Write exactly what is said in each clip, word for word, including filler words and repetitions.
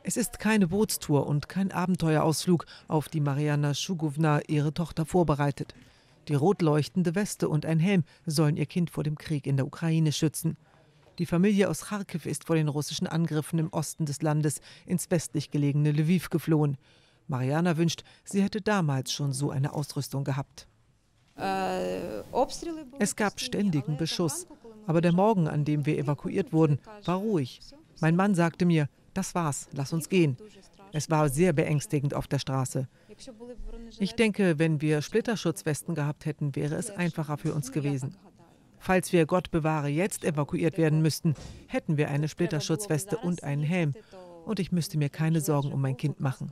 Es ist keine Bootstour und kein Abenteuerausflug, auf die Marianna Shugowna ihre Tochter vorbereitet. Die rot leuchtende Weste und ein Helm sollen ihr Kind vor dem Krieg in der Ukraine schützen. Die Familie aus Charkiw ist vor den russischen Angriffen im Osten des Landes ins westlich gelegene Lwiw geflohen. Marianna wünscht, sie hätte damals schon so eine Ausrüstung gehabt. Es gab ständigen Beschuss, aber der Morgen, an dem wir evakuiert wurden, war ruhig. Mein Mann sagte mir, das war's, lass uns gehen. Es war sehr beängstigend auf der Straße. Ich denke, wenn wir Splitterschutzwesten gehabt hätten, wäre es einfacher für uns gewesen. Falls wir, Gott bewahre, jetzt evakuiert werden müssten, hätten wir eine Splitterschutzweste und einen Helm. Und ich müsste mir keine Sorgen um mein Kind machen.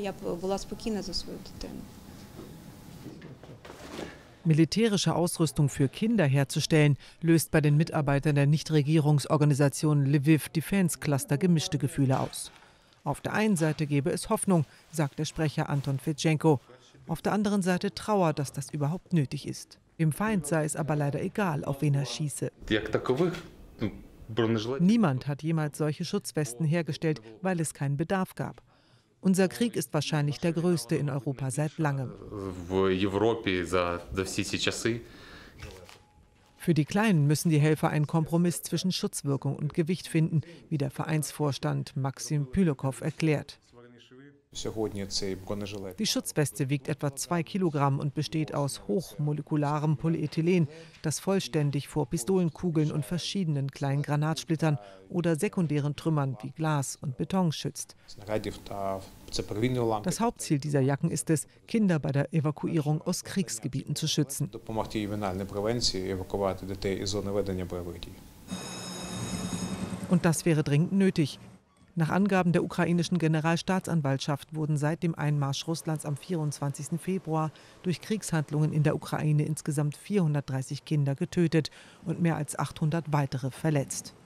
Militärische Ausrüstung für Kinder herzustellen, löst bei den Mitarbeitern der Nichtregierungsorganisation Lwiw Defense Cluster gemischte Gefühle aus. Auf der einen Seite gebe es Hoffnung, sagt der Sprecher Anton Fedtschenko. Auf der anderen Seite Trauer, dass das überhaupt nötig ist. Dem Feind sei es aber leider egal, auf wen er schieße. Niemand hat jemals solche Schutzwesten hergestellt, weil es keinen Bedarf gab. Unser Krieg ist wahrscheinlich der größte in Europa seit langem. Für die Kleinen müssen die Helfer einen Kompromiss zwischen Schutzwirkung und Gewicht finden, wie der Vereinsvorstand Maxim Pylokow erklärt. Die Schutzweste wiegt etwa zwei Kilogramm und besteht aus hochmolekularem Polyethylen, das vollständig vor Pistolenkugeln und verschiedenen kleinen Granatsplittern oder sekundären Trümmern wie Glas und Beton schützt. Das Hauptziel dieser Jacken ist es, Kinder bei der Evakuierung aus Kriegsgebieten zu schützen. Und das wäre dringend nötig. Nach Angaben der ukrainischen Generalstaatsanwaltschaft wurden seit dem Einmarsch Russlands am vierundzwanzigsten Februar durch Kriegshandlungen in der Ukraine insgesamt vierhundertdreißig Kinder getötet und mehr als achthundert weitere verletzt.